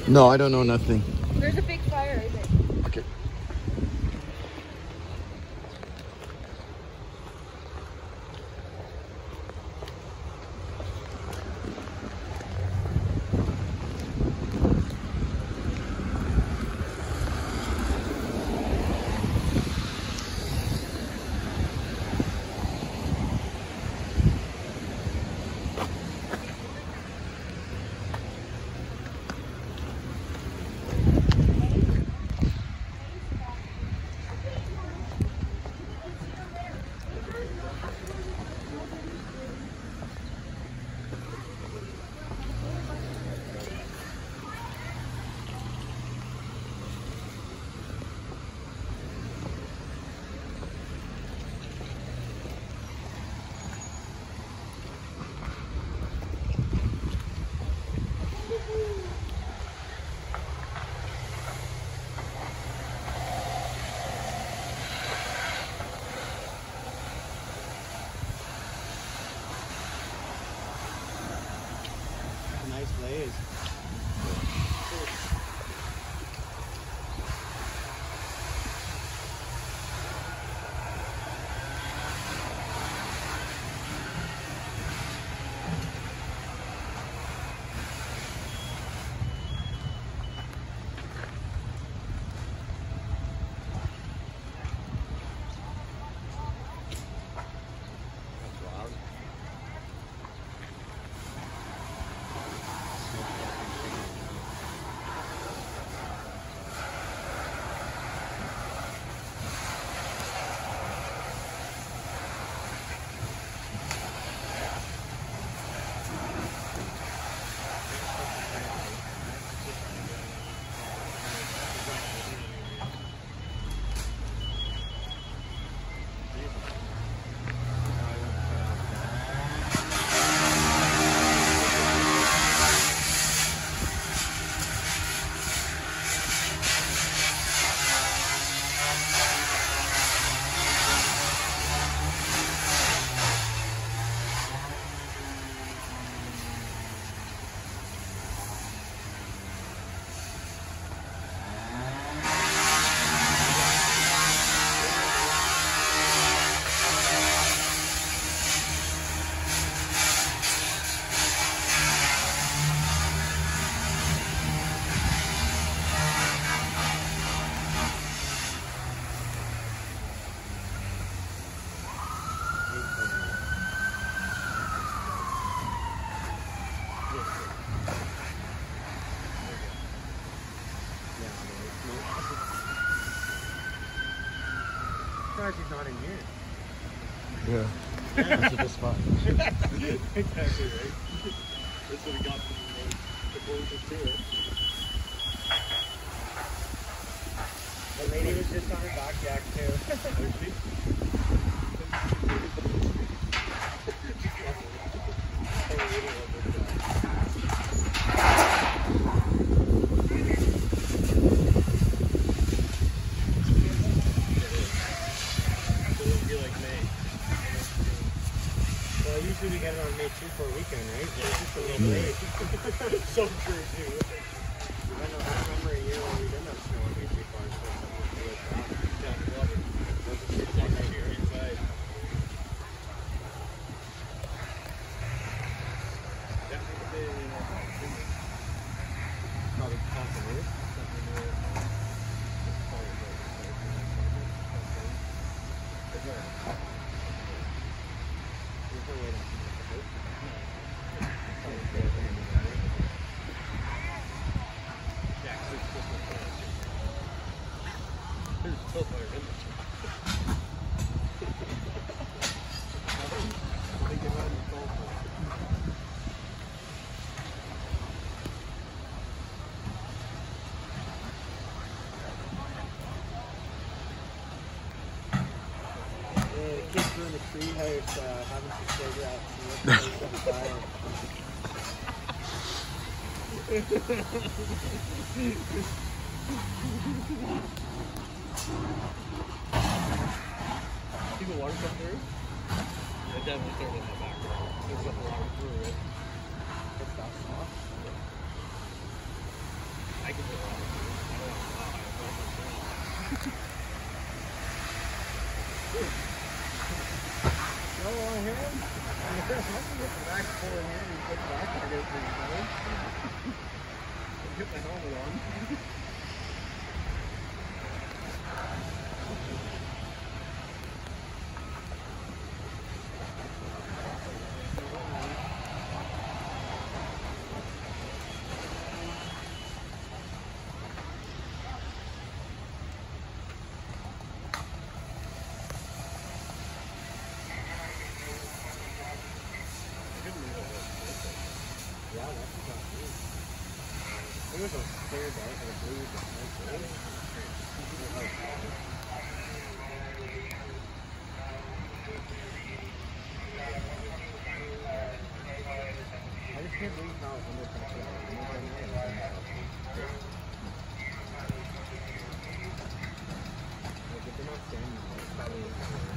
No, I don't know nothing. There's a big fire right there. Okay. Nice blaze. He's not in here. Yeah. That's a good spot. Exactly right. That's what we got from the closest to it. The lady was just on her back jack too. Usually we get it on May 2 for a weekend, right? Yeah. It's just a little late. It's so true, too. I don't remember a year when we didn't have snow on May 2 farm, so something to do with that. Yeah, water. Wasn't too fun right here inside. Definitely probably possible. Kids were in the tree house having some cigarettes and looking at some fire. See the water come through? It definitely started in the back. There's some water through it. It's that soft. I I can do it. No on him? I can get the back four in here and put the back target for you, fellas. Get my helmet on. Yeah, that's what it was a clear day for the Blues. I just can't believe how under pressure if they're not standing, it's probably